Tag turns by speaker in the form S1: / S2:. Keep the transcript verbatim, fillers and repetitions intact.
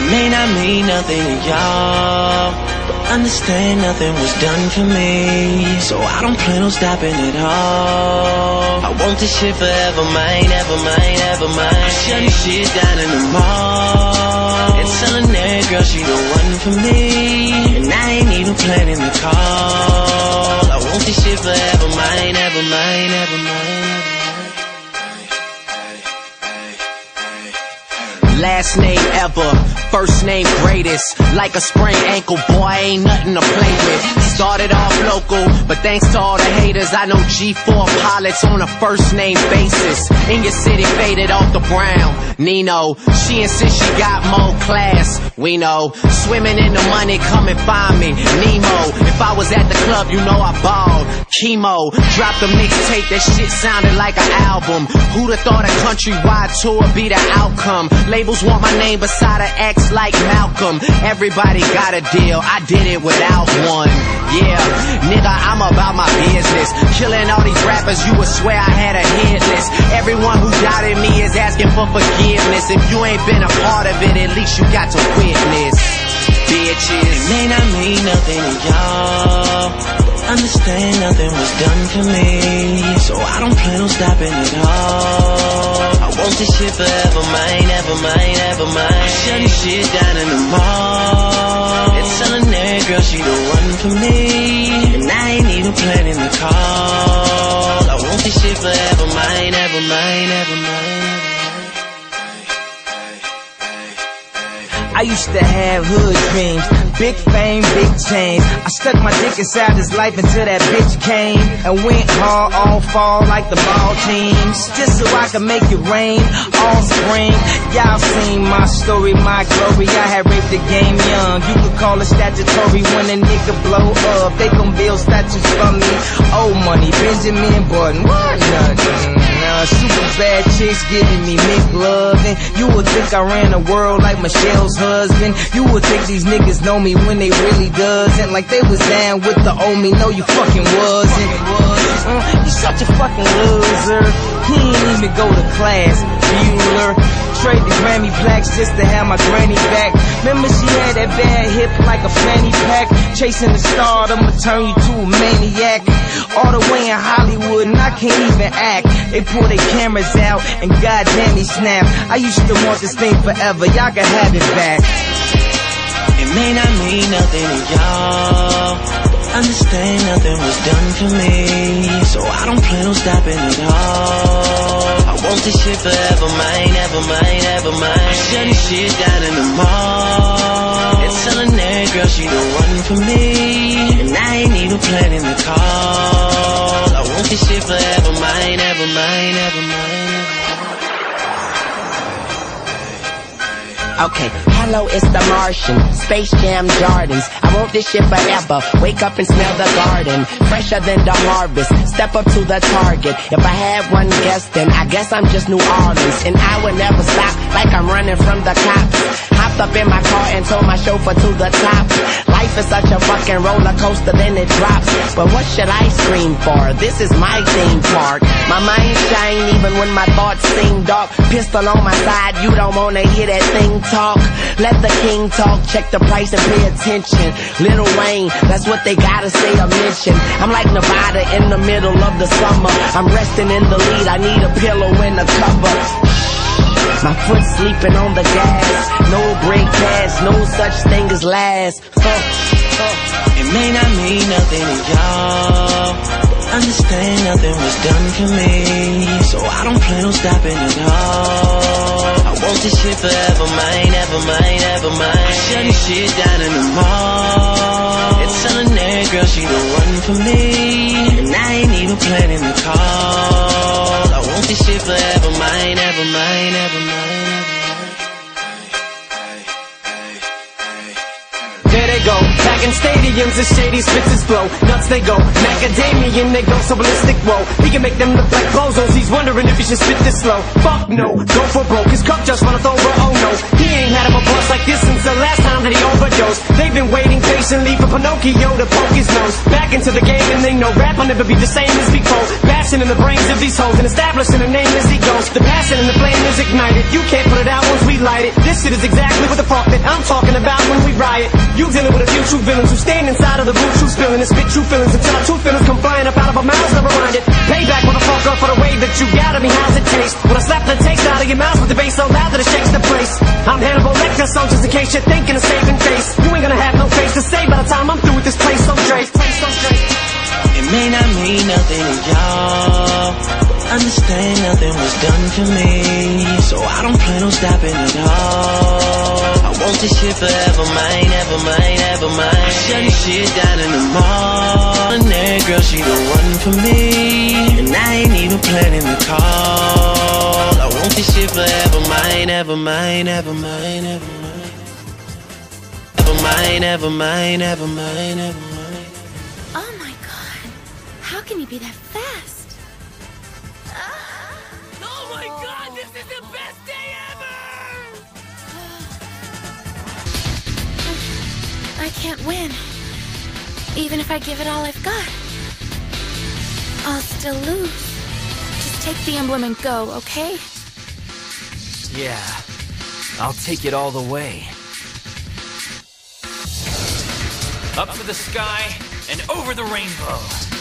S1: may not mean nothing to y'all, but understand nothing was done for me, so I don't plan on stopping at all. I want this shit forever, mine, ever mine, ever mine. I'm shutting shit down in the mall and telling that girl she the one for me, and I ain't even planning the call. I want this shit forever, mine, ever mine, ever mine.
S2: Last name ever, first name greatest. Like a sprained ankle, boy, ain't nothing to play with. Started off local, but thanks to all the haters, I know G four pilots on a first name basis. In your city, faded off the brown. Nino, she insists she got more class. We know, swimming in the money, come and find me. Nemo, if I was at the club, you know I balled. Chemo, dropped a mixtape, that shit sounded like an album. Who'da thought a countrywide tour be the outcome? Labels want my name beside an X like Malcolm. Everybody got a deal, I did it without one. Yeah, nigga, I'm about my business. Killing all these rappers, you would swear I had a hit list. Everyone who doubted me is asking for forgiveness. If you ain't been a part of it, at least you got to witness. Bitches,
S1: it may not mean nothing to y'all, but understand nothing was done for me, so I don't plan on stopping at all. I want this shit forever, mine, ever mine, ever mine. I'm shutting shit down in the mall and telling that girl she the one for me, and I ain't even planning the call. I want this shit forever, mine, ever mine, ever mine.
S3: I used to have hood dreams, big fame, big chains. I stuck my dick inside this life until that bitch came and went hard all fall like the ball teams, just so I could make it rain all spring. Y'all seen my story, my glory. I had raped the game young. You could call it statutory when a nigga blow up. They gon' build statues for me. Old money, Benjamin Button, what nothing. Uh, super bad chicks giving me McLovin'. You would think I ran the world like Michelle's husband. You would think these niggas know me when they really doesn't. Like they was down with the old me. No, you fucking wasn't. Uh, you such a fucking loser. He ain't even go to class. Bueller. Trade the Grammy plaques just to have my granny back. Remember she had that bad hip like a fanny pack. Chasing the star, I'ma turn you to a maniac. All the way in Hollywood and I can't even act. They pull their cameras out and goddamn he snap. I used to want this thing forever, y'all can have it back.
S1: It may not mean nothing to y'all, but understand nothing was done for me, so I don't plan on stopping at all. I want this shit forever, mine, ever mine, ever mine. I'm shutting shit down in the mall and telling that girl she the one for me, and I ain't even planning the call. I want this shit forever, mine, ever mine, ever mine.
S2: okay, hello, it's the Martian, Space Jam Jordans. I want this shit forever, wake up and smell the garden, fresher than the harvest, step up to the target. If I had one guess, then I guess I'm just New Orleans, and I would never stop like I'm running from the cops. Hopped up in my car and told my chauffeur to the top. Life is such a fucking roller coaster, then it drops. But what should I scream for? This is my theme park. My mind shine even when my thoughts seem dark. Pistol on my side, you don't wanna hear that thing talk. Let the king talk, check the price and pay attention. Lil Wayne, that's what they gotta say or mention. I'm like Nevada in the middle of the summer. I'm resting in the lead, I need a pillow and a cover. My foot sleeping on the gas. No break cash, no such thing as last. uh, uh.
S1: It may not mean nothing to y'all, but understand nothing was done for me, so I don't plan on stopping at all. I want this shit forever, mine, ever mine, ever mine. I'm shutting shit down in the mall and telling that girl she the one for me, and I ain't even planning the call. I want this shit forever, mine, ever mine, ever mine.
S4: There they go, back in stadiums, the shady spits his flow. Nuts they go, macadamian, they go so ballistic, whoa. He can make them look like bozos, he's wondering if he should spit this slow. Fuck no, go for broke, his cup just runneth over, oh no. He ain't had him a bust like this since the last time that he overdosed. They've been waiting patiently for Pinocchio to poke his nose back into the game, and they know rap will never be the same as before. Bashing in the brains of these hoes and establishing a name as he goes. The passion and the flame is ignited, you can't put it out once we light it. This shit is exactly what the fuck that I'm talking about when we riot. You dealing with a few true villains who stand inside of the booth, true spilling and spit true feelings until our true feelings come flying up out of our mouths. Never mind it. Payback, motherfucker, for the way that you got at me. How's it taste? When I slap the taste out of your mouth with the bass so loud that it shakes the place. I'm Hannibal Lecter, so just in case you're thinking of saving face, you ain't gonna have no face to say by the time I'm through with this place. So Dre, place so straight.
S1: It may not mean nothing to y'all, understand nothing was done for me, so I don't plan on stopping at all. I want this shit forever, mine, ever mine, ever mine. I shut this shit down in the mall, and that girl, she the one for me, and I ain't even planning the call. I want this shit forever, mine, ever mine, ever mine, ever mine. Ever mine, ever mine, ever mine, ever mine.
S5: Oh my god, how can you be that fast?
S6: Oh my god, this is the best day ever!
S5: I can't win. Even if I give it all I've got, I'll still lose. Just take the emblem and go, okay?
S7: Yeah, I'll take it all the way. Up to the sky and over the rainbow.